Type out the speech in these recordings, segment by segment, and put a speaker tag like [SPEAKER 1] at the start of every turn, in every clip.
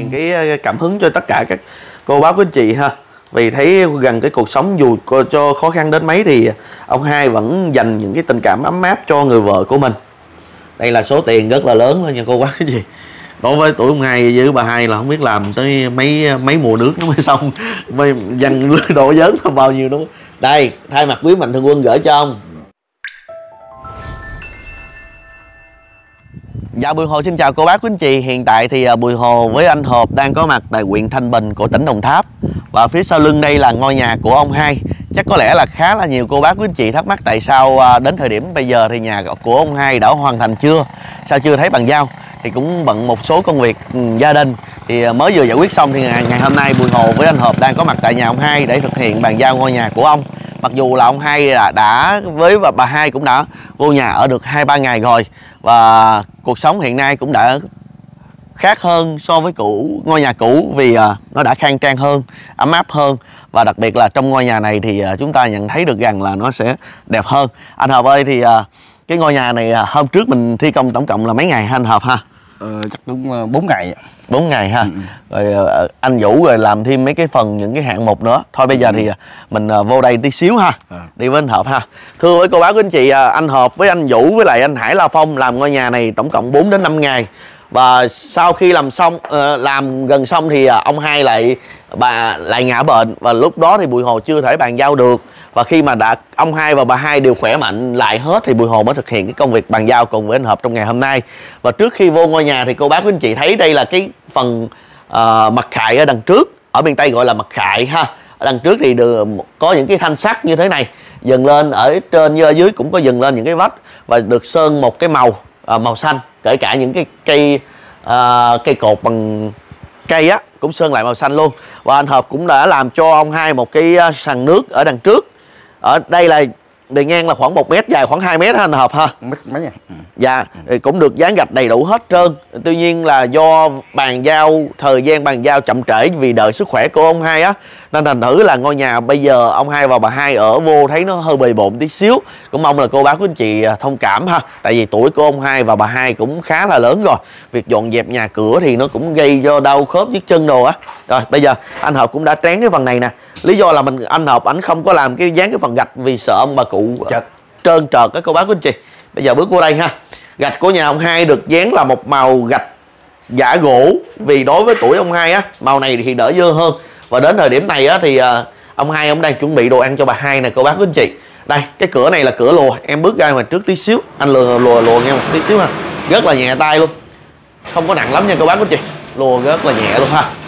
[SPEAKER 1] truyền cái cảm hứng cho tất cả các cô bác quý anh chị ha. Vì thấy gần cái cuộc sống dù cho khó khăn đến mấy thì ông Hai vẫn dành những cái tình cảm ấm áp cho người vợ của mình. Đây là số tiền rất là lớn thôi nha cô bác quý anh chị. Đối với tuổi ông Hai với bà Hai là không biết làm tới mấy mùa nước nó mới xong, mới dành độ lớn là bao nhiêu đúng không? Đây, thay mặt quý mạnh thường quân gửi cho ông. Dạ, Bùi Hồ xin chào cô bác quý anh chị. Hiện tại thì Bùi Hồ với anh Hợp đang có mặt tại huyện Thanh Bình của tỉnh Đồng Tháp. Và phía sau lưng đây là ngôi nhà của ông Hai. Chắc có lẽ là khá là nhiều cô bác quý anh chị thắc mắc tại sao đến thời điểm bây giờ thì nhà của ông Hai đã hoàn thành chưa? Sao chưa thấy bàn giao? Thì cũng bận một số công việc gia đình thì mới vừa giải quyết xong thì ngày hôm nay Bùi Hồ với anh Hợp đang có mặt tại nhà ông Hai để thực hiện bàn giao ngôi nhà của ông. Mặc dù là ông Hai đã với bà Hai cũng đã vô nhà ở được 2-3 ngày rồi và cuộc sống hiện nay cũng đã khác hơn so với ngôi nhà cũ vì nó đã khang trang hơn, ấm áp hơn và đặc biệt là trong ngôi nhà này thì chúng ta nhận thấy được rằng là nó sẽ đẹp hơn. Anh Hợp ơi, thì cái ngôi nhà này hôm trước mình thi công tổng cộng là mấy ngày hả anh Hợp ha?
[SPEAKER 2] Chắc đúng 4 ngày.
[SPEAKER 1] 4 ngày ha. Rồi anh Vũ rồi làm thêm mấy cái phần những cái hạng mục nữa. Thôi bây giờ thì mình vô đây tí xíu ha. Đi với anh Hợp ha. Thưa với cô bác quý anh chị, anh Hợp với anh Vũ với lại anh Hải La Phong làm ngôi nhà này tổng cộng 4 đến 5 ngày. Và sau khi làm xong làm gần xong thì ông Hai lại ngã bệnh và lúc đó thì Bùi Hồ chưa thể bàn giao được. Và khi mà ông Hai và bà Hai đều khỏe mạnh lại hết thì Bùi Hồ mới thực hiện cái công việc bàn giao cùng với anh Hợp trong ngày hôm nay. Và trước khi vô ngôi nhà thì cô bác quý anh chị thấy đây là cái phần mặt khại ở đằng trước, ở miền Tây gọi là mặt khại ha. Ở đằng trước thì có những cái thanh sắt như thế này dần lên, ở trên như ở dưới cũng có dần lên những cái vách và được sơn một cái màu xanh, kể cả những cái cây cột bằng cây á cũng sơn lại màu xanh luôn. Và anh Hợp cũng đã làm cho ông Hai một cái sàn nước ở đằng trước. Ở đây là bề ngang là khoảng 1 mét, dài khoảng 2 mét ha anh Hợp ha.
[SPEAKER 2] Mấy nha.
[SPEAKER 1] Dạ, cũng được dán gạch đầy đủ hết trơn. Tuy nhiên là do thời gian bàn giao chậm trễ vì đợi sức khỏe của ông Hai á, nên thành thử là ngôi nhà bây giờ ông Hai và bà Hai ở vô thấy nó hơi bề bộn tí xíu. Cũng mong là cô bác quý anh chị thông cảm ha. Tại vì tuổi của ông Hai và bà Hai cũng khá là lớn rồi. Việc dọn dẹp nhà cửa thì nó cũng gây cho đau khớp nhức chân đồ á. Rồi bây giờ anh Hợp cũng đã tráng cái phần này nè. Lý do là anh Hợp ảnh không có làm dán cái phần gạch vì sợ ông bà cụ trơn trợt các cô bác quý anh chị. Bây giờ bước vô đây ha. Gạch của nhà ông Hai được dán là một màu gạch giả gỗ, vì đối với tuổi ông Hai á, màu này thì đỡ dơ hơn. Và đến thời điểm này á thì ông Hai ông đang chuẩn bị đồ ăn cho bà Hai nè cô bác quý anh chị. Đây, cái cửa này là cửa lùa, em bước ra ngoài trước tí xíu, anh lùa nghe một tí xíu ha. Rất là nhẹ tay luôn, không có nặng lắm nha cô bác quý anh chị, lùa rất là nhẹ luôn ha.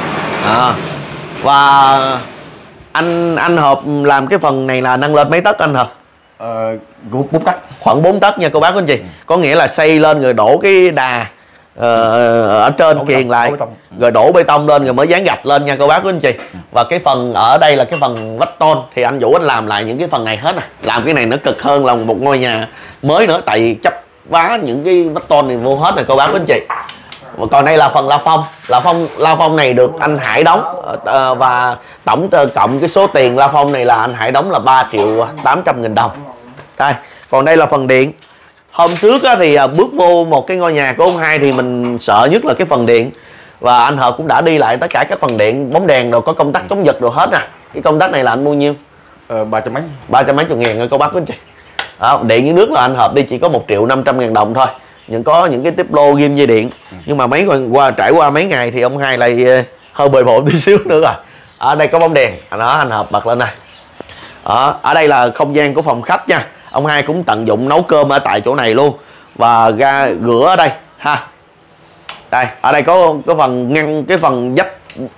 [SPEAKER 1] Và anh Hợp làm cái phần này là nâng lên mấy tấc anh Hợp?
[SPEAKER 2] 4 tấc.
[SPEAKER 1] Khoảng 4 tấc nha cô bác quý anh chị. Có nghĩa là xây lên rồi đổ cái đà ở trên kiền lại, rồi đổ bê tông lên rồi mới dán gạch lên nha cô bác quý anh chị. Và cái phần ở đây là cái phần vách tôn thì anh Vũ anh làm lại những cái phần này hết nè. Làm cái này nó cực hơn là một ngôi nhà mới nữa, tại vì chấp vá những cái vách tôn này vô hết rồi cô bác quý anh chị. Còn đây là phần la phong này được anh Hải đóng và tổng cộng cái số tiền la phong này là anh Hải đóng là 3.800.000 đồng. Đây, còn đây là phần điện. Hôm trước á, thì bước vô một cái ngôi nhà của ông Hai thì mình sợ nhất là cái phần điện. Và anh Hợp cũng đã đi lại tất cả các phần điện, bóng đèn rồi có công tắc chống giật rồi hết nè. Cái công tắc này là anh mua nhiêu?
[SPEAKER 2] 300 mấy.
[SPEAKER 1] 300 mấy chục ngàn rồi cô bác quý anh chị. Điện với nước là anh Hợp đi chỉ có 1.500.000 đồng thôi. Có những cái tiếp lô ghim dây điện. Nhưng mà trải qua mấy ngày thì ông Hai lại hơi bề bộn tí xíu nữa rồi. Ở đây có bóng đèn, đó anh Hợp bật lên này. Ở đây là không gian của phòng khách nha. Ông Hai cũng tận dụng nấu cơm ở tại chỗ này luôn. Và ga rửa ở đây ha. Đây, ở đây có phần ngăn cái phần vách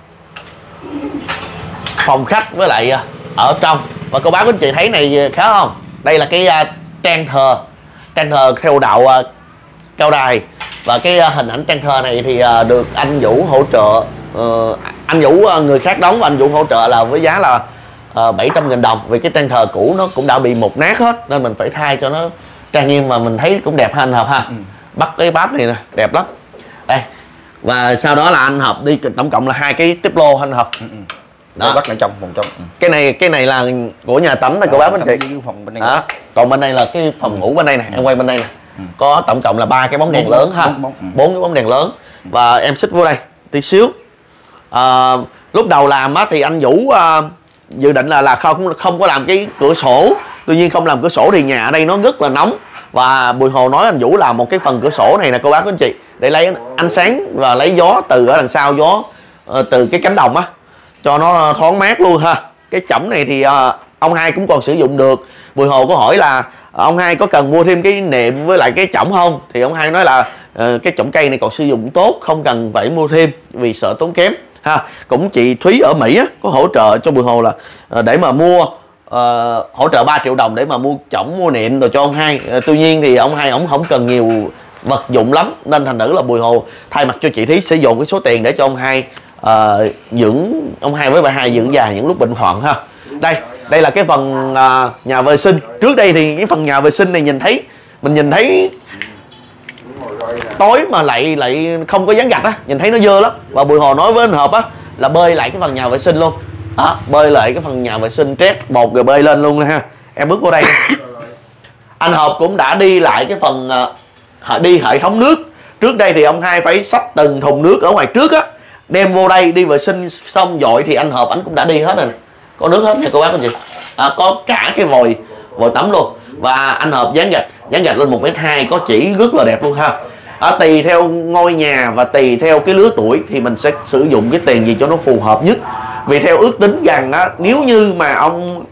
[SPEAKER 1] phòng khách với lại ở trong. Và cô bác quý anh chị thấy này khá không? Đây là cái trang thờ theo đạo Cao Đài. Và cái hình ảnh trang thờ này thì được anh Vũ hỗ trợ. Anh Vũ người khác đóng và anh Vũ hỗ trợ là với giá là 700.000 đồng. Vì cái trang thờ cũ nó cũng đã bị mục nát hết nên mình phải thay cho nó trang nghiêm mà mình thấy cũng đẹp ha anh Hợp ha. Bắt cái bát này nè, đẹp lắm. Đây. Và sau đó là anh Hợp đi tổng cộng là 2 cái tiếp lô anh Hợp.
[SPEAKER 2] Đó. Bắt lại trong phòng trong.
[SPEAKER 1] Cái này là của nhà tắm này cô bác anh chị. Đó. Còn bên đây là cái phòng ngủ bên đây nè, em quay bên đây nè. Có tổng cộng là 3 cái bóng đèn lớn ha. 4 cái bóng đèn lớn. Và em xích vô đây. tí xíu. Lúc đầu làm á thì anh Vũ dự định là không có làm cái cửa sổ. Tuy nhiên không làm cửa sổ thì nhà ở đây nó rất là nóng, và Bùi Hồ nói anh Vũ làm một cái phần cửa sổ này nè cô bác anh chị, để lấy ánh sáng và lấy gió từ ở đằng sau, gió từ cái cánh đồng á, cho nó thoáng mát luôn ha. Cái chõng này thì ông Hai cũng còn sử dụng được. Bùi Hồ có hỏi là ông Hai có cần mua thêm cái nệm với lại cái chõng không, thì ông Hai nói là cái chõng cây này còn sử dụng tốt, không cần phải mua thêm vì sợ tốn kém ha. Cũng chị Thúy ở Mỹ á, có hỗ trợ cho Bùi Hồ là để mà mua hỗ trợ 3 triệu đồng để mà mua chõng, mua nệm rồi cho ông Hai. Tuy nhiên thì ông Hai ổng không cần nhiều vật dụng lắm, nên thành nữ là Bùi Hồ thay mặt cho chị Thúy sẽ dồn cái số tiền để cho ông Hai dưỡng, ông Hai với bà Hai dưỡng già những lúc bệnh hoạn ha. Đây là cái phần nhà vệ sinh. Trước đây thì cái phần nhà vệ sinh này mình nhìn thấy tối mà lại không có dán gạch á, nhìn thấy nó dơ lắm. Và Bùi Hồ nói với anh Hợp á là bơi lại cái phần nhà vệ sinh luôn đó, bơi lại cái phần nhà vệ sinh trét bột rồi bơi lên luôn ha. Em bước vô đây anh Hợp cũng đã đi lại cái phần đi hệ thống nước. Trước đây thì ông Hai phải xách từng thùng nước ở ngoài trước á, đem vô đây đi vệ sinh xong dội thì anh Hợp ảnh cũng đã đi hết rồi nè. Có nước hết nha cô bác anh chị, có cả cái vòi tắm luôn. Và anh Hợp dán gạch lên 1m2, có chỉ rất là đẹp luôn ha. Tùy theo ngôi nhà và tùy theo cái lứa tuổi thì mình sẽ sử dụng cái tiền gì cho nó phù hợp nhất. Vì theo ước tính rằng á, nếu như mà ông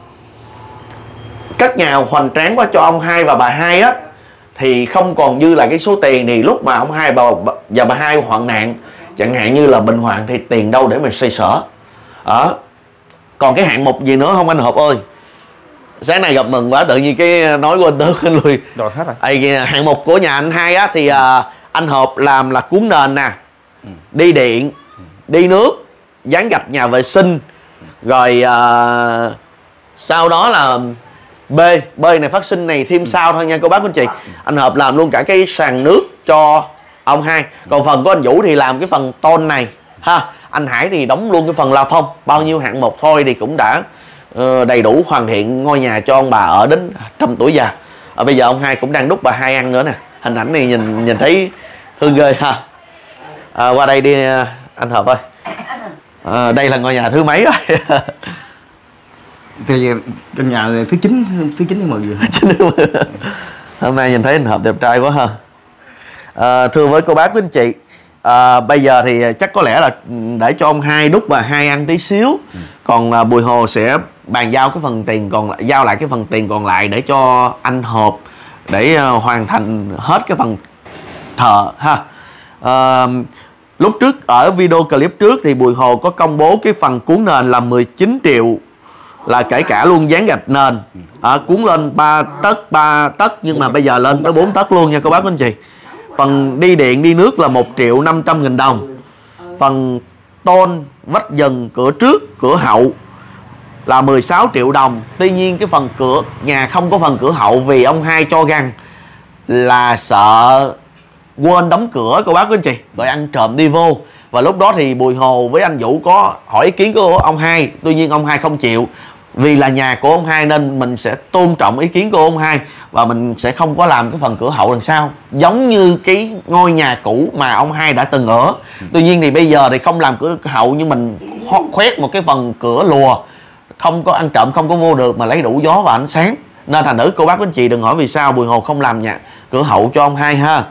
[SPEAKER 1] cất nhà hoành tráng quá cho ông Hai và bà Hai á, thì không còn dư lại cái số tiền, thì lúc mà ông Hai và bà Hai hoạn nạn, chẳng hạn như là bệnh hoạn, thì tiền đâu để mình xoay sở. Còn cái hạng mục gì nữa không anh Hợp ơi? Sáng nay gặp mừng quá, tự nhiên cái nói của anh Tớ anh lui
[SPEAKER 2] rồi hết rồi.
[SPEAKER 1] Hạng mục của nhà anh Hai á thì anh Hợp làm là cuốn nền nè, đi điện, đi nước, dán gạch nhà vệ sinh, rồi sau đó là bê này phát sinh này thêm sau thôi nha cô bác anh chị. Anh Hợp làm luôn cả cái sàn nước cho ông Hai. Còn phần của anh Vũ thì làm cái phần tôn này ha. Anh Hải thì đóng luôn cái phần la phong. Bao nhiêu hạng mục thôi thì cũng đã đầy đủ hoàn thiện ngôi nhà cho ông bà ở đến 100 tuổi già. Bây giờ ông Hai cũng đang đút bà Hai ăn nữa nè. Hình ảnh này nhìn thấy thương ghê ha. Qua đây đi anh Hợp ơi. Đây là ngôi nhà thứ mấy rồi?
[SPEAKER 2] Thì căn nhà thứ 9 thứ 10 gì.
[SPEAKER 1] Hôm nay nhìn thấy anh Hợp đẹp trai quá ha. Thưa với cô bác quý anh chị, bây giờ thì chắc có lẽ là để cho ông Hai đút bà Hai ăn tí xíu. Còn Bùi Hồ sẽ bàn giao cái phần tiền còn lại, giao lại cái phần tiền còn lại để cho anh Hợp để hoàn thành hết cái phần thờ ha. Lúc trước ở video clip trước thì Bùi Hồ có công bố cái phần cuốn nền là 19 triệu, là kể cả luôn dán gạch nền, cuốn lên 3 tấc nhưng mà bây giờ lên tới 4 tấc luôn nha cô bác anh chị. Phần đi điện đi nước là 1.500.000 đồng. Phần tôn vách dần cửa trước cửa hậu là 16 triệu đồng. Tuy nhiên cái phần cửa nhà không có phần cửa hậu vì ông Hai cho rằng là sợ quên đóng cửa cô bác anh chị, rồi ăn trộm đi vô. Và lúc đó thì Bùi Hồ với anh Vũ có hỏi ý kiến của ông Hai. Tuy nhiên ông Hai không chịu, vì là nhà của ông Hai nên mình sẽ tôn trọng ý kiến của ông Hai, và mình sẽ không có làm cái phần cửa hậu đằng sau giống như cái ngôi nhà cũ mà ông Hai đã từng ở. Tuy nhiên thì bây giờ thì không làm cửa hậu, nhưng mình khoét một cái phần cửa lùa, không có ăn trộm, không có vô được, mà lấy đủ gió và ánh sáng. Nên thành nữ cô bác anh chị đừng hỏi vì sao Bùi Hồ không làm nhà cửa hậu cho ông Hai ha.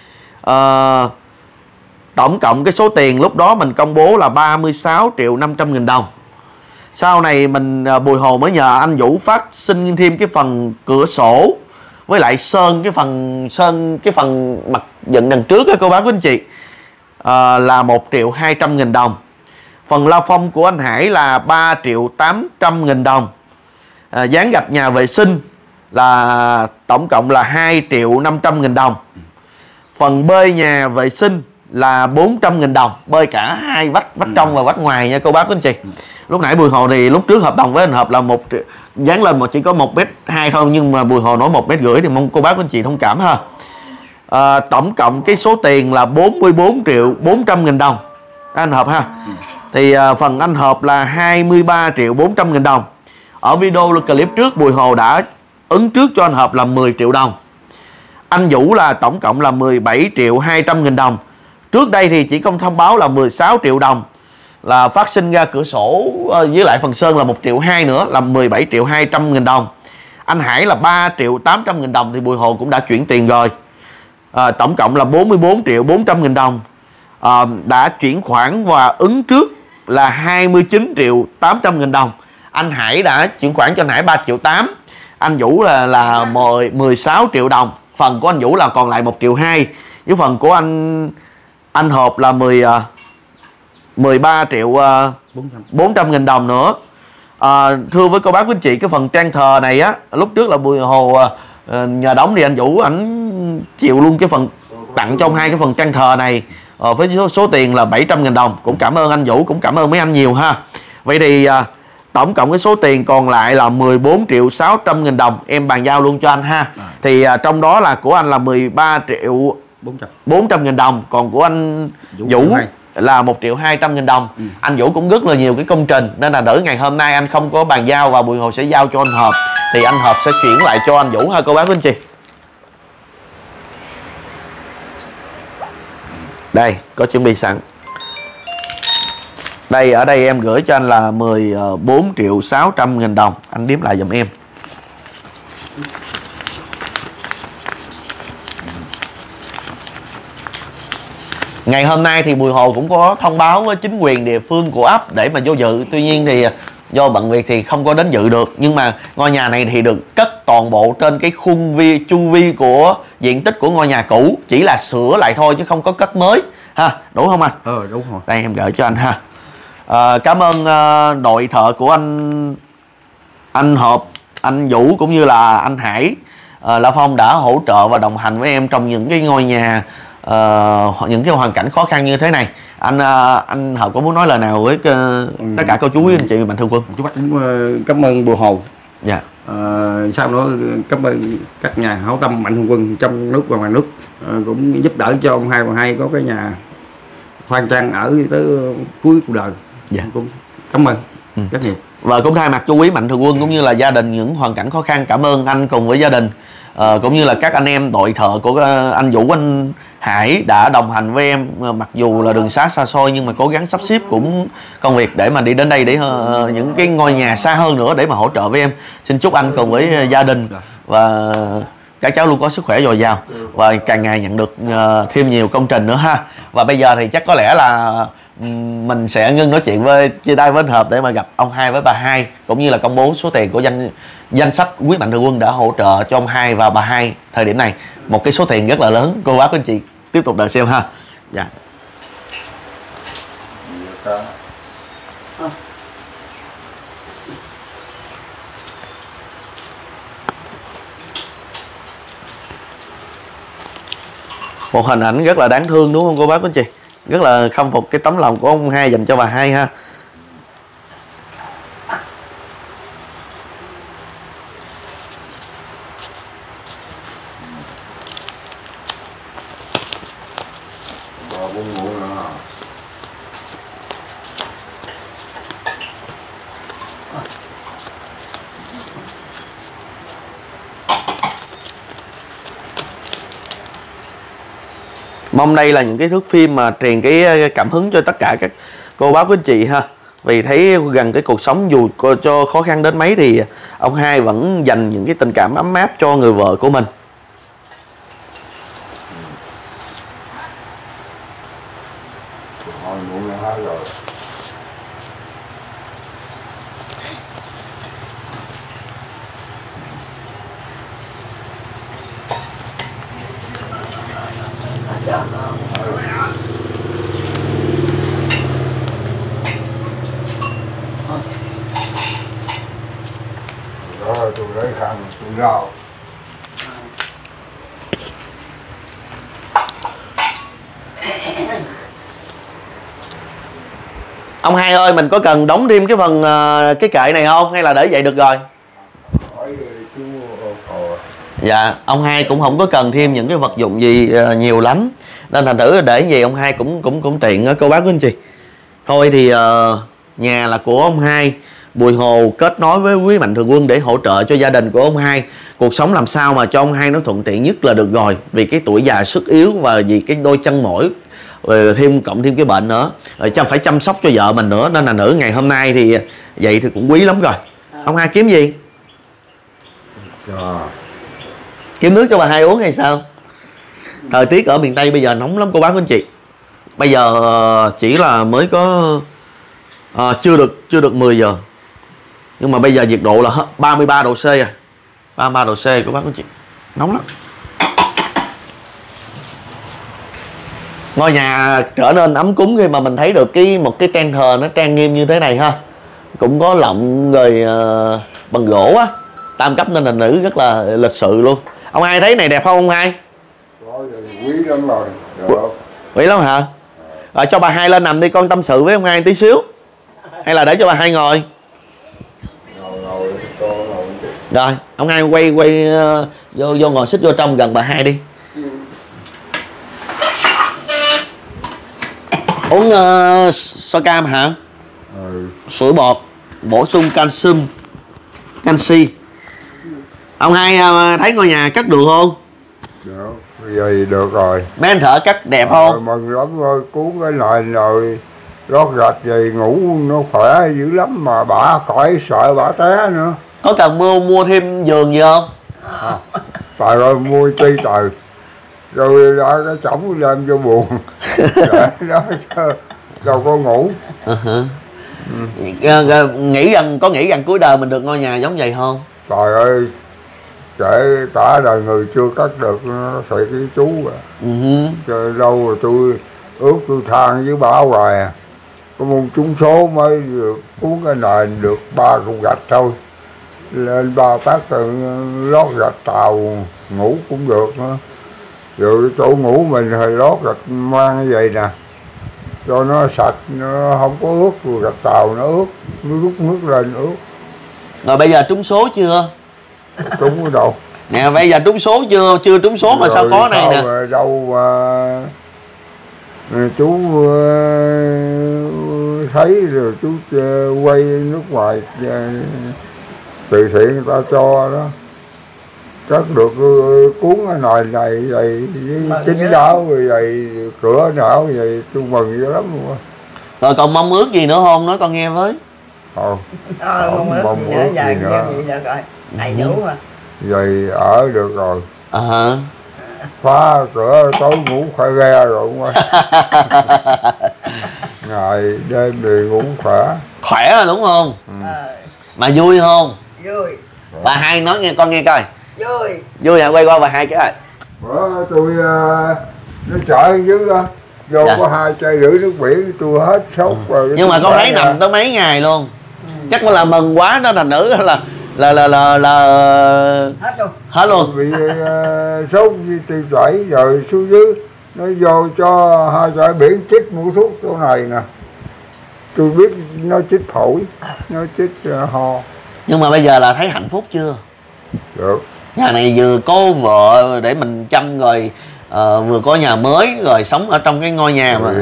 [SPEAKER 1] Tổng cộng cái số tiền lúc đó mình công bố là 36.500.000 đồng. Sau này mình Bùi Hồ mới nhờ anh Vũ phát sinh thêm cái phần cửa sổ với lại sơn cái phần mặt dựng đằng trước á cô bác quý anh chị, là 1.200.000 đồng. Phần la phong của anh Hải là 3.800.000 đồng. Dán gạch nhà vệ sinh là tổng cộng là 2.500.000 đồng. Phần bơi nhà vệ sinh là 400.000 đồng, bơi cả hai vách trong và vách ngoài nha cô bác quý anh chị. Lúc nãy Bùi Hồ thì lúc trước hợp đồng với anh Hợp là dán lên chỉ có 1m2 thôi, nhưng mà Bùi Hồ nói 1m50 thì mong cô bác quý anh chị thông cảm ha. Tổng cộng cái số tiền là 44.400.000 đồng anh Hợp ha. Thì phần anh Hợp là 23.400.000 đồng. Ở video clip trước Bùi Hồ đã ứng trước cho anh Hợp là 10 triệu đồng. Anh Vũ là tổng cộng là 17.200.000 đồng. Trước đây thì chỉ công thông báo là 16 triệu đồng là phát sinh ra cửa sổ, với lại phần sơn là 1,2 triệu nữa là 17.200.000 đồng. Anh Hải là 3.800.000 đồng thì Bùi Hồ cũng đã chuyển tiền rồi. Tổng cộng là 44.400.000 đồng. Đã chuyển khoản và ứng trước là 29.800.000 đồng. Anh Hải đã chuyển khoản cho anh Hải 3,8 triệu. Anh Vũ là 16 triệu đồng. Phần của anh Vũ là còn lại 1,2 triệu. Với phần của anh Hộp là 13.400.000 đồng nữa. Thưa với cô bác quý anh chị, cái phần trang thờ này á, lúc trước là Bùi Hồ nhờ đóng thì anh Vũ ảnh chịu luôn cái phần tặng cho ông Hai cái phần trang thờ này với số tiền là 700.000 đồng. Cũng cảm ơn anh Vũ, cũng cảm ơn mấy anh nhiều ha. Vậy thì tổng cộng cái số tiền còn lại là 14.600.000 đồng em bàn giao luôn cho anh ha. Thì trong đó là của anh là 13.400.000 đồng, còn của anh Vũ là 1.200.000 đồng. Anh Vũ cũng rất là nhiều cái công trình, nên là đỡ ngày hôm nay anh không có bàn giao và Bùi Hồ sẽ giao cho anh Hợp, thì anh Hợp sẽ chuyển lại cho anh Vũ ha cô bác quý anh chị. Đây có chuẩn bị sẵn. Đây, ở đây em gửi cho anh là 14.600.000 đồng. Anh đếm lại giùm em. Ngày hôm nay thì Bùi Hồ cũng có thông báo với chính quyền địa phương của ấp để mà vô dự. Tuy nhiên thì do bận việc thì không có đến dự được. Nhưng mà ngôi nhà này thì được cất toàn bộ trên cái chu vi của diện tích của ngôi nhà cũ. Chỉ là sửa lại thôi chứ không có cất mới ha. Đúng không anh?
[SPEAKER 2] Đúng rồi.
[SPEAKER 1] Đây em gửi cho anh ha. Cảm ơn đội thợ của anh Hợp, anh Vũ cũng như là anh Hải, La Phong đã hỗ trợ và đồng hành với em trong những cái ngôi nhà, những cái hoàn cảnh khó khăn như thế này. Anh Hợp có muốn nói lời nào với tất cả cô chú quý anh chị Mạnh Thường Quân?
[SPEAKER 2] Chú bác cũng cảm ơn Bùi Hồ.
[SPEAKER 1] Dạ.
[SPEAKER 2] Sau đó cảm ơn các nhà hảo tâm Mạnh Thường Quân trong nước và ngoài nước, cũng giúp đỡ cho ông Hai và Hai có cái nhà khoan trang ở tới cuối cuộc đời.
[SPEAKER 1] Dạ.
[SPEAKER 2] Cũng cảm ơn rất nhiều.
[SPEAKER 1] Và cũng thay mặt chú quý Mạnh Thường Quân cũng như là gia đình những hoàn cảnh khó khăn, cảm ơn anh cùng với gia đình, cũng như là các anh em đội thợ của anh Vũ, anh Hải đã đồng hành với em, mặc dù là đường xá xa xôi nhưng mà cố gắng sắp xếp cũng công việc để mà đi đến đây để những cái ngôi nhà xa hơn nữa để mà hỗ trợ với em. Xin chúc anh cùng với gia đình và các cháu luôn có sức khỏe dồi dào và càng ngày nhận được thêm nhiều công trình nữa ha. Và bây giờ thì chắc có lẽ là mình sẽ ngưng nói chuyện với chia tay với anh Hợp để mà gặp ông Hai với bà Hai, cũng như là công bố số tiền của danh sách quý Mạnh Thường Quân đã hỗ trợ cho ông Hai và bà Hai thời điểm này, một cái số tiền rất là lớn. Cô bác anh chị tiếp tục đợi xem ha. Dạ. Một hình ảnh rất là đáng thương đúng không cô bác anh chị? Rất là khâm phục cái tấm lòng của ông Hai dành cho bà Hai ha. Mong đây là những cái thước phim mà truyền cái cảm hứng cho tất cả các cô bác quý anh chị ha. Vì thấy gần cái cuộc sống dù cho khó khăn đến mấy thì ông Hai vẫn dành những cái tình cảm ấm áp cho người vợ của mình.
[SPEAKER 3] Tôi lấy khăn tôi rau.
[SPEAKER 1] Ông Hai ơi, mình có cần đóng thêm cái phần cái kệ này không hay là để vậy được rồi? Dạ, ông Hai cũng không có cần thêm những cái vật dụng gì nhiều lắm, nên thành thử để gì ông Hai cũng tiện cô bác của anh chị. Thôi thì nhà là của ông Hai, Bùi Hồ kết nối với quý Mạnh Thường Quân để hỗ trợ cho gia đình của ông Hai. Cuộc sống làm sao mà cho ông Hai nó thuận tiện nhất là được rồi. Vì cái tuổi già sức yếu và vì cái đôi chân mỏi rồi cộng thêm cái bệnh nữa, rồi phải chăm sóc cho vợ mình nữa, nên là nửa ngày hôm nay thì vậy thì cũng quý lắm rồi. Ông hai kiếm gì? Kiếm nước cho bà hai uống hay sao? Thời tiết ở miền Tây bây giờ nóng lắm cô bác anh chị. Bây giờ chỉ là mới có chưa được 10 giờ, nhưng mà bây giờ nhiệt độ là 33 độ C à, 33 độ C cô bác anh chị, nóng lắm. Ngôi nhà trở nên ấm cúng khi mà mình thấy được một cái trang thờ nó trang nghiêm như thế này ha, cũng có lọng rồi bằng gỗ á, tam cấp nên là nữ rất là lịch sự luôn. Ông hai thấy này đẹp không ông hai?
[SPEAKER 3] Quý lắm rồi.
[SPEAKER 1] Quý lắm hả? Rồi cho bà hai lên nằm đi, con tâm sự với ông hai tí xíu, hay là để cho bà hai ngồi? Rồi ông hai quay vô ngồi xích vô trong gần bà hai đi. Uống soi cam hả? Sữa bột bổ sung canxi. Ông hai thấy ngôi nhà cất được không?
[SPEAKER 3] Được, bây giờ thì được rồi.
[SPEAKER 1] Mấy anh thợ cất đẹp không?
[SPEAKER 3] Mừng lắm thôi, cuốn cái nền rồi lót gạch về ngủ nó khỏe dữ lắm, mà bả khỏi sợ bả té nữa.
[SPEAKER 1] Có cần mua thêm giường gì không?
[SPEAKER 3] Trời ơi, mua chi trời. Rồi đã cái chổng lên cho buồn. Đó đâu có ngủ.
[SPEAKER 1] Nghĩ rằng cuối đời mình được ngôi nhà giống vậy không?
[SPEAKER 3] Trời ơi, kể cả đời người chưa cất được nó sẽ cái chú à. Trời đâu rồi tôi ước tôi than với bà hoài à. Có môn trúng số mới được cuốn cái nền được 3 cục gạch thôi. Lên 3 tấc lót gạch tàu ngủ cũng được nữa. Rồi cái chỗ ngủ mình thì lót gạch mang như vậy nè, cho nó sạch, nó không có ướt, rồi gạch tàu nó ướt, nó rút nước lên ướt.
[SPEAKER 1] Rồi bây giờ trúng số chưa?
[SPEAKER 3] Trúng ở đâu?
[SPEAKER 1] Nè bây giờ trúng số chưa? Chưa trúng số mà sao có này nè?
[SPEAKER 3] Đâu mà chú thấy rồi chú quay nước ngoài từ thiện người ta cho đó, cất được cuốn cái nồi này vậy kính đáo rồi vậy cửa não vậy, tôi mừng dữ lắm luôn.
[SPEAKER 1] Rồi còn mong ước gì nữa không, nói con nghe với.
[SPEAKER 3] Không
[SPEAKER 4] mong ước gì nữa. Được rồi, đầy đủ mà.
[SPEAKER 3] Vậy ở được rồi.
[SPEAKER 1] Phá
[SPEAKER 3] cửa tối ngủ khỏe ghe rồi không ơi. Ngày đêm thì ngủ khỏe.
[SPEAKER 1] Khỏe rồi đúng không? Mà vui không?
[SPEAKER 4] Vui.
[SPEAKER 1] Bà hai nói nghe con nghe coi.
[SPEAKER 4] Vui
[SPEAKER 1] hả? Quay qua bà hai cái rồi.
[SPEAKER 3] Bữa tôi nó chợ dưới vô có 2 chai rưỡi nước biển tôi hết sốc rồi.
[SPEAKER 1] Nhưng mà con thấy nằm tới mấy ngày luôn. Chắc là mừng quá đó, là nữ là hết luôn.
[SPEAKER 3] Bị sốt như tiêu chảy rồi xuống dưới nó vô cho 2 chai biển chích mua thuốc chỗ này nè. Tôi biết nó chích phổi, nó chích ho.
[SPEAKER 1] Nhưng mà bây giờ là thấy hạnh phúc chưa?
[SPEAKER 3] Được.
[SPEAKER 1] Nhà này vừa có vợ để mình chăm rồi, vừa có nhà mới rồi sống ở trong cái ngôi nhà mà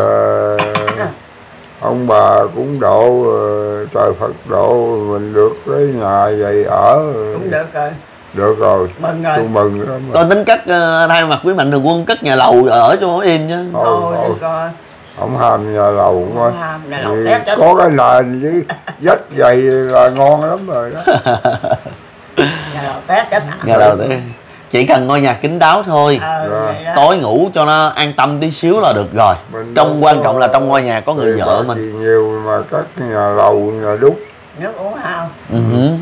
[SPEAKER 3] ông bà cũng độ, trời Phật độ, mình được cái nhà vậy ở
[SPEAKER 4] cũng được rồi.
[SPEAKER 3] Được rồi,
[SPEAKER 4] mừng rồi.
[SPEAKER 3] tôi mừng lắm.
[SPEAKER 1] Tôi tính cất thay mặt quý mạnh thường quân cất nhà lầu ở cho im chứ.
[SPEAKER 4] Thôi
[SPEAKER 3] không ham nhà lầu thôi.
[SPEAKER 4] Có
[SPEAKER 3] có cái nền với vách dày là ngon lắm rồi đó.
[SPEAKER 1] Nhà lầu Tết chỉ cần ngôi nhà kín đáo thôi. Tối ngủ cho nó an tâm tí xíu là được rồi. Trong quan trọng là trong ngôi nhà có người vợ mình.
[SPEAKER 3] Nhiều mà các nhà lầu, nhà đúc.
[SPEAKER 4] Nước uống không?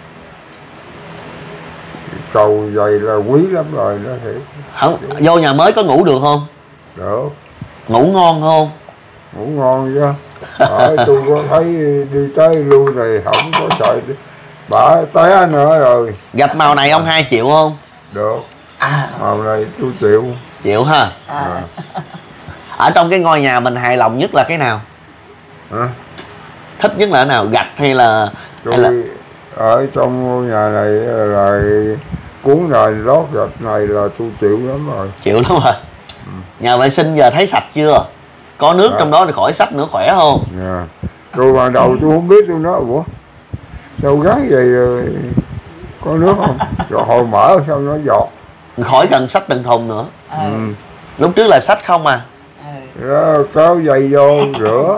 [SPEAKER 3] Cầu dày là quý lắm rồi đó thiệt.
[SPEAKER 1] Không, vô nhà mới có ngủ được không?
[SPEAKER 3] Được.
[SPEAKER 1] Ngủ ngon không?
[SPEAKER 3] Ngủ ngon chứ. Tôi có thấy đi tới lui thì không có sợ bả té nữa rồi.
[SPEAKER 1] Gạch màu này ông hai chịu không?
[SPEAKER 3] Được. Màu này tôi chịu.
[SPEAKER 1] Chịu ha. Ở trong cái ngôi nhà mình hài lòng nhất là cái nào? Thích nhất là cái nào? Gạch hay là
[SPEAKER 3] ở trong ngôi nhà này là cuốn nền lót gạch này là tôi chịu lắm rồi.
[SPEAKER 1] Chịu lắm rồi. Nhà vệ sinh giờ thấy sạch chưa? Có nước trong đó thì khỏi xách nữa, khỏe không?
[SPEAKER 3] Rồi ban đầu tôi không biết, tôi nói ủa sao gắn vậy rồi có nước không? Rồi hồi mở sao nó giọt.
[SPEAKER 1] Khỏi cần xách từng thùng nữa. Lúc trước là xách không à.
[SPEAKER 3] kéo dây vô rửa.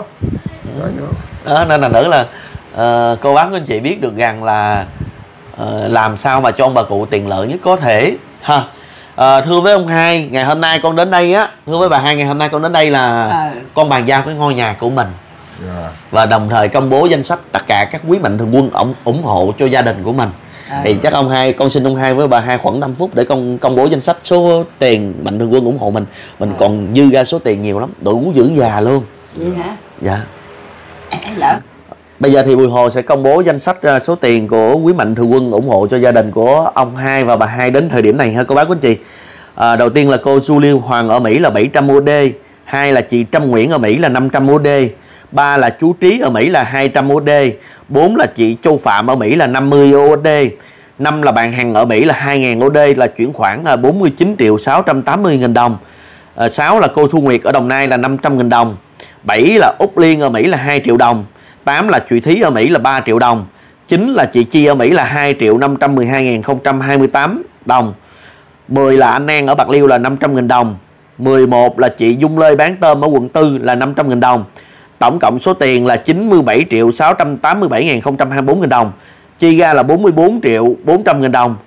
[SPEAKER 1] Đó, nên là nữ là cô bác của anh chị biết được rằng là làm sao mà cho ông bà cụ tiện lợi nhất có thể ha. Thưa với ông Hai, ngày hôm nay con đến đây á, thưa với bà Hai, ngày hôm nay con đến đây là con bàn giao cái ngôi nhà của mình và đồng thời công bố danh sách tất cả các quý mạnh thường quân ủng hộ cho gia đình của mình. Thì chắc ông Hai, con xin ông Hai với bà Hai khoảng 5 phút để con công bố danh sách số tiền mạnh thường quân ủng hộ mình. Mình còn dư ra số tiền nhiều lắm, đủ giữ già luôn.
[SPEAKER 4] Vậy hả?
[SPEAKER 1] Dạ.
[SPEAKER 4] Lỡ.
[SPEAKER 1] Bây giờ thì Bùi Hồ sẽ công bố danh sách số tiền của quý mạnh thường quân ủng hộ cho gia đình của ông Hai và bà Hai đến thời điểm này ha cô bác quý anh chị. Đầu tiên là cô Julie Hoàng ở Mỹ là 700 USD, 2 là chị Trâm Nguyễn ở Mỹ là 500 USD, 3 là chú Trí ở Mỹ là 200 USD, 4 là chị Châu Phạm ở Mỹ là 50 USD, 5 là bạn Hằng ở Mỹ là 2.000 USD là chuyển khoản 49 triệu 680 nghìn đồng, 6 là cô Thu Nguyệt ở Đồng Nai là 500 nghìn đồng, 7 là Úc Liên ở Mỹ là 2 triệu đồng, 8 là chị Thí ở Mỹ là 3 triệu đồng, 9 là chị Chi ở Mỹ là 2 triệu 512.028 đồng, 10 là anh An ở Bạc Liêu là 500 nghìn đồng, 11 là chị Dung Lê bán tôm ở quận 4 là 500 nghìn đồng. Tổng cộng số tiền là 97 triệu 687.024 nghìn đồng. Chi ra là 44 triệu 400 nghìn đồng.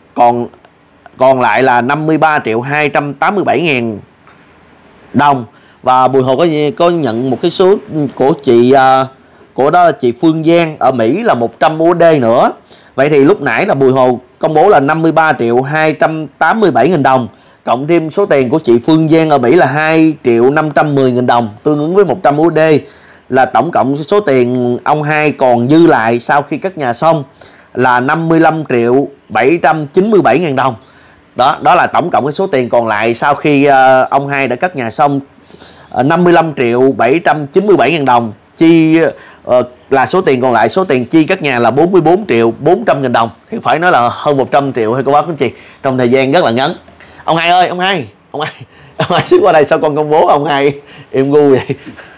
[SPEAKER 1] Còn lại là 53 triệu 287 ngàn đồng. Và Bùi Hồ có nhận một cái số của chị của đó là chị Phương Giang ở Mỹ là 100 USD nữa. Vậy thì lúc nãy là Bùi Hồ công bố là 53 triệu 287 nghìn đồng. Cộng thêm số tiền của chị Phương Giang ở Mỹ là 2 triệu 510 nghìn đồng, tương ứng với 100 USD, là tổng cộng số tiền ông Hai còn dư lại sau khi cất nhà xong là 55 triệu 797 ngàn đồng. Đó là tổng cộng cái số tiền còn lại sau khi ông Hai đã cất nhà xong, 55 triệu 797 ngàn đồng. Chi là số tiền còn lại, số tiền chi cất nhà là 44 triệu 400 nghìn đồng. Thì phải nói là hơn 100 triệu hay cô bác quý anh chị, trong thời gian rất là ngắn. Ông Hai ơi, ông Hai xíu qua đây sao con công bố ông Hai im gu vậy?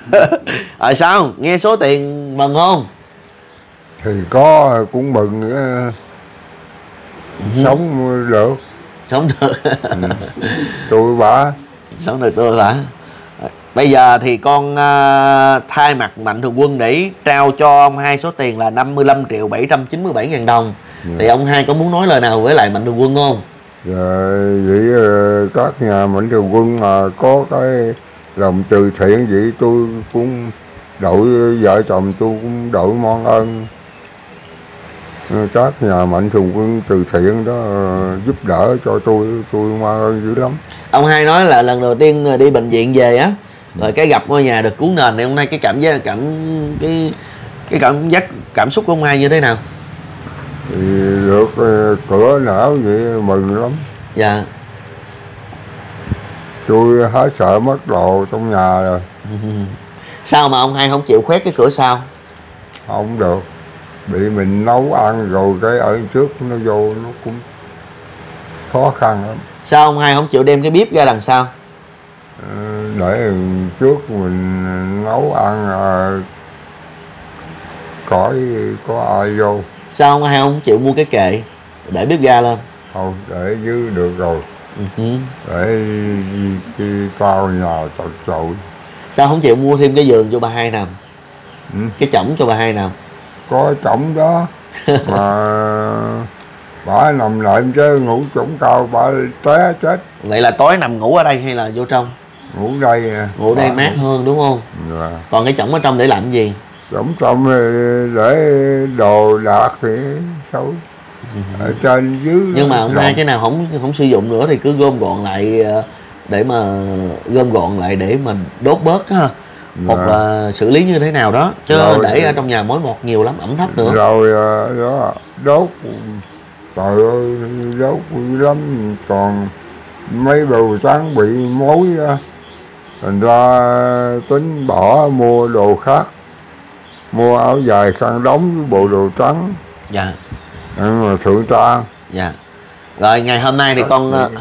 [SPEAKER 1] Sao nghe số tiền mừng không?
[SPEAKER 3] Thì có cũng mừng, sống được.
[SPEAKER 1] Sống được.
[SPEAKER 3] Tôi bả
[SPEAKER 1] sống được tôi bả. Bây giờ thì con thay mặt mạnh thường quân để trao cho ông Hai số tiền là 55 triệu 797 ngàn đồng. Thì ông Hai có muốn nói lời nào với lại mạnh thường quân không?
[SPEAKER 3] Vậy các nhà mạnh thường quân mà có cái lòng từ thiện vậy tôi cũng đội vợ chồng tôi cũng đội mong ơn các nhà mạnh thường quân từ thiện đó giúp đỡ cho tôi mong ơn dữ lắm.
[SPEAKER 1] Ông Hai nói là lần đầu tiên đi bệnh viện về á, rồi cái gặp ngôi nhà được cứu nền này, hôm nay cái cảm xúc của ông Hai như thế nào?
[SPEAKER 3] Thì được cửa nở vậy mừng lắm.
[SPEAKER 1] Dạ.
[SPEAKER 3] Tôi hết sợ mất đồ trong nhà rồi.
[SPEAKER 1] Sao mà ông Hai không chịu khoét cái cửa sau?
[SPEAKER 3] Không được, bị mình nấu ăn rồi cái ở trước nó vô nó cũng khó khăn lắm.
[SPEAKER 1] Sao ông Hai không chịu đem cái bếp ra đằng sau?
[SPEAKER 3] Để trước mình nấu ăn khỏi có ai vô.
[SPEAKER 1] Sao ông Hai không chịu mua cái kệ để bếp ga lên?
[SPEAKER 3] Không, để dưới được rồi. Để khi cao nhà chật chội.
[SPEAKER 1] Sao không chịu mua thêm cái giường cho bà Hai nằm? Cái chõng cho bà Hai nằm?
[SPEAKER 3] Có chõng đó mà bà nằm lại chứ ngủ chõng cao bà té chết.
[SPEAKER 1] Vậy là tối nằm ngủ ở đây hay là vô trong?
[SPEAKER 3] Ngủ đây nè.
[SPEAKER 1] Ngủ đây mát hơn đúng không?
[SPEAKER 3] Dạ.
[SPEAKER 1] Còn cái chõng ở trong để làm gì?
[SPEAKER 3] Chõng trong để đồ đạc thì xấu. Ở trên dưới.
[SPEAKER 1] Nhưng mà ông Hai cái nào không sử dụng nữa thì cứ gom gọn lại để mà đốt bớt ha. Hoặc là xử lý như thế nào đó, chứ rồi, để ở trong nhà mối mọt nhiều lắm, ẩm thấp nữa.
[SPEAKER 3] Rồi đó đốt, trời ơi đốt lắm. Còn mấy đồ trắng bị mối đó, thành ra tính bỏ mua đồ khác, mua áo dài khăn đóng với bộ đồ trắng.
[SPEAKER 1] Dạ.
[SPEAKER 3] Mà thượng trang.
[SPEAKER 1] Dạ. Rồi ngày hôm nay thì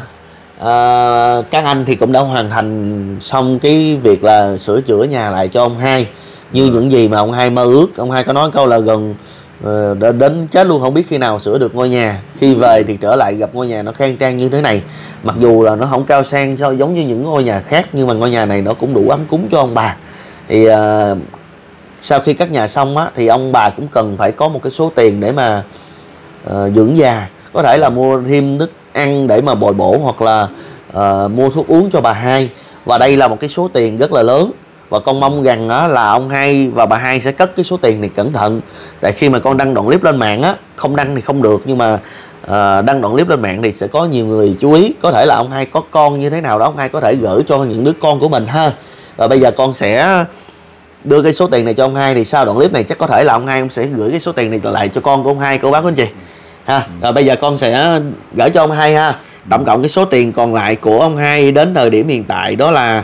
[SPEAKER 1] các anh thì cũng đã hoàn thành xong cái việc là sửa chữa nhà lại cho ông Hai như những gì mà ông Hai mơ ước. Ông Hai có nói câu là đến chết luôn không biết khi nào sửa được ngôi nhà. Khi về thì trở lại gặp ngôi nhà nó khang trang như thế này, mặc dù là nó không cao sang giống như những ngôi nhà khác, nhưng mà ngôi nhà này nó cũng đủ ấm cúng cho ông bà. Thì sau khi cất nhà xong á, thì ông bà cũng cần phải có một cái số tiền để mà dưỡng già, có thể là mua thêm thức ăn để mà bồi bổ, hoặc là mua thuốc uống cho bà Hai. Và đây là một cái số tiền rất là lớn, và con mong rằng á, là ông Hai và bà Hai sẽ cất cái số tiền này cẩn thận. Tại khi mà con đăng đoạn clip lên mạng á, không đăng thì không được, nhưng mà đăng đoạn clip lên mạng thì sẽ có nhiều người chú ý. Có thể là ông Hai có con như thế nào đó, ông Hai có thể gửi cho những đứa con của mình ha. Và bây giờ con sẽ đưa cái số tiền này cho ông Hai, thì sau đoạn clip này chắc có thể là ông Hai sẽ gửi cái số tiền này lại cho con của ông Hai, cô bác anh chị ha. Rồi bây giờ con sẽ gửi cho ông Hai ha. Tổng cộng cái số tiền còn lại của ông Hai đến thời điểm hiện tại đó là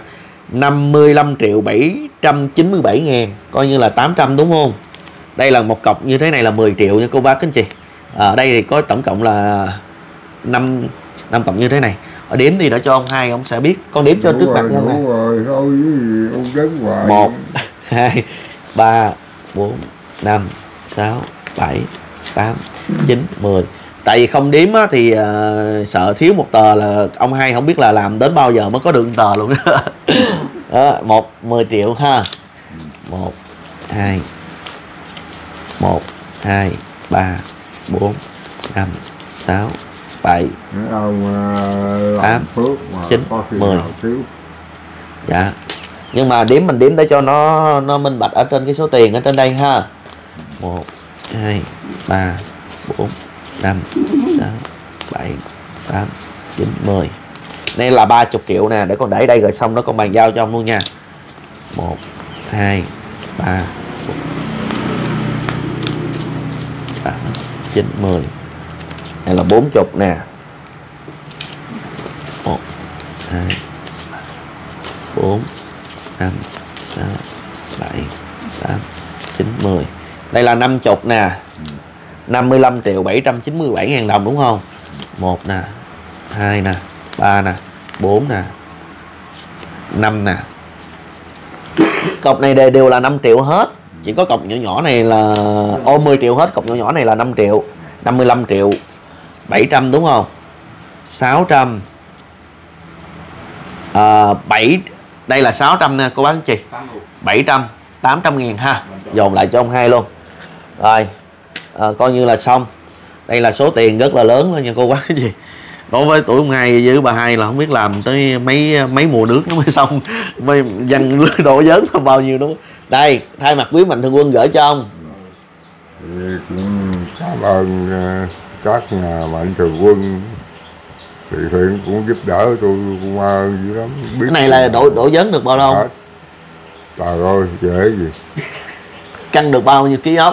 [SPEAKER 1] 55.797 ngàn, coi như là 800 đúng không? Đây là một cọc như thế này là 10 triệu nha cô bác anh chị. Ở đây thì có tổng cộng là 5 cọc như thế này. Ở đếm thì đã cho ông Hai, ông sẽ biết. Con đếm cho trước mặt nha.
[SPEAKER 3] Đúng rồi, thôi ông đếm hoài.
[SPEAKER 1] 1 2 3 4 5 6 7 8 9 10. Tại vì không đếm á, thì sợ thiếu một tờ là ông Hai không biết là làm đến bao giờ mới có được một tờ luôn đó. 10 triệu ha. 1 2 3 4 5 6 7
[SPEAKER 3] ông
[SPEAKER 1] 8
[SPEAKER 3] phước
[SPEAKER 1] 9 10. Dạ. Nhưng mà mình đếm để cho nó minh bạch ở trên cái số tiền ở trên đây ha. 1 2 3 4 5 6 7 8 9 10. Đây là 30 triệu nè, để con để đây rồi xong đó con bàn giao cho ông luôn nha. 1 2 3 4 8 9 10. Đây là 40 nè. 1 2 4 5 6 7 8 9 10. Đây là 50 nè. 55.797 ngàn đồng đúng không? 1 nè, 2 nè, 3 nè, 4 nè, 5 nè. Cọc này đều là 5 triệu hết. Chỉ có cọc nhỏ nhỏ này là 10 triệu hết, cọc nhỏ nhỏ này là 5 triệu. 55 triệu 700 đúng không? 600 7. Đây là 600 nè cô bác anh chị. 700 800 ngàn ha. Dồn lại cho ông Hai luôn. Rồi coi như là xong. Đây là số tiền rất là lớn thôi nha cô bác cái gì. Đối với tuổi ông Hai với bà Hai là không biết làm tới mấy mùa nước nó mới xong, mới dành độ lớn là bao nhiêu đó. Đây thay mặt quý mạnh thường quân gửi cho ông.
[SPEAKER 3] Cũng cảm ơn các nhà mạnh thường quân từ thiện cũng giúp đỡ tôi, cũng ơn dữ lắm.
[SPEAKER 1] Cái này là đổ dớn được bao lâu?
[SPEAKER 3] Trời ơi dễ gì.
[SPEAKER 1] Cân được bao nhiêu ký ốc?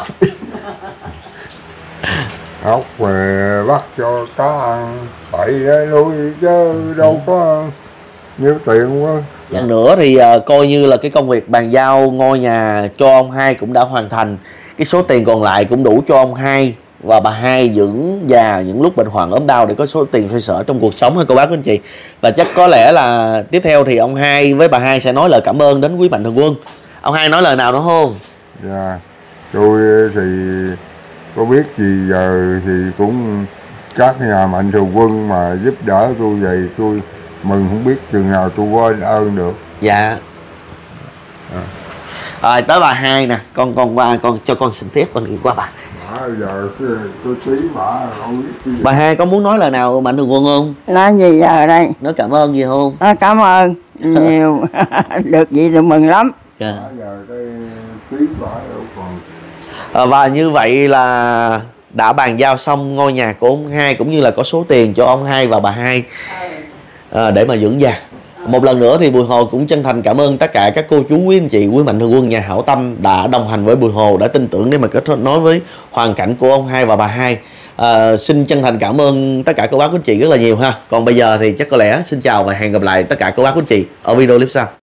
[SPEAKER 3] Ốc mà bắt cho cá ăn phải để nuôi chứ đâu có nhiều tiền quá.
[SPEAKER 1] Lần nữa thì coi như là cái công việc bàn giao ngôi nhà cho ông Hai cũng đã hoàn thành. Cái số tiền còn lại cũng đủ cho ông Hai và bà Hai dưỡng già những lúc bệnh hoạn ốm đau để có số tiền xoay sở trong cuộc sống ha cô bác anh chị. Và chắc có lẽ là tiếp theo thì ông Hai với bà Hai sẽ nói lời cảm ơn đến quý mạnh thường quân. Ông Hai nói lời nào nữa không?
[SPEAKER 3] Dạ, tôi thì có biết gì giờ thì cũng các nhà mạnh thường quân mà giúp đỡ tôi vậy, tôi mừng không biết chừng nào tôi quên ơn được.
[SPEAKER 1] Dạ. Rồi tới bà Hai nè, con qua con cho con xin phép con đi qua bà.
[SPEAKER 3] Giờ tôi tí bà không biết gì.
[SPEAKER 1] Bà Hai có muốn nói lời nào mạnh thường quân không?
[SPEAKER 4] Nói gì giờ đây?
[SPEAKER 1] Nói cảm ơn gì không?
[SPEAKER 4] Nói cảm ơn nhiều. Được vậy thì mừng lắm.
[SPEAKER 1] Dạ.
[SPEAKER 3] Giờ cái tí bà đâu còn.
[SPEAKER 1] Và như vậy là đã bàn giao xong ngôi nhà của ông Hai, cũng như là có số tiền cho ông Hai và bà Hai để mà dưỡng già. Một lần nữa thì Bùi Hồ cũng chân thành cảm ơn tất cả các cô chú quý anh chị quý mạnh thường quân nhà hảo tâm đã đồng hành với Bùi Hồ, đã tin tưởng để mà kết nối với hoàn cảnh của ông Hai và bà Hai. Xin chân thành cảm ơn tất cả cô bác quý anh chị rất là nhiều ha. Còn bây giờ thì chắc có lẽ xin chào và hẹn gặp lại tất cả cô bác quý anh chị ở video clip sau.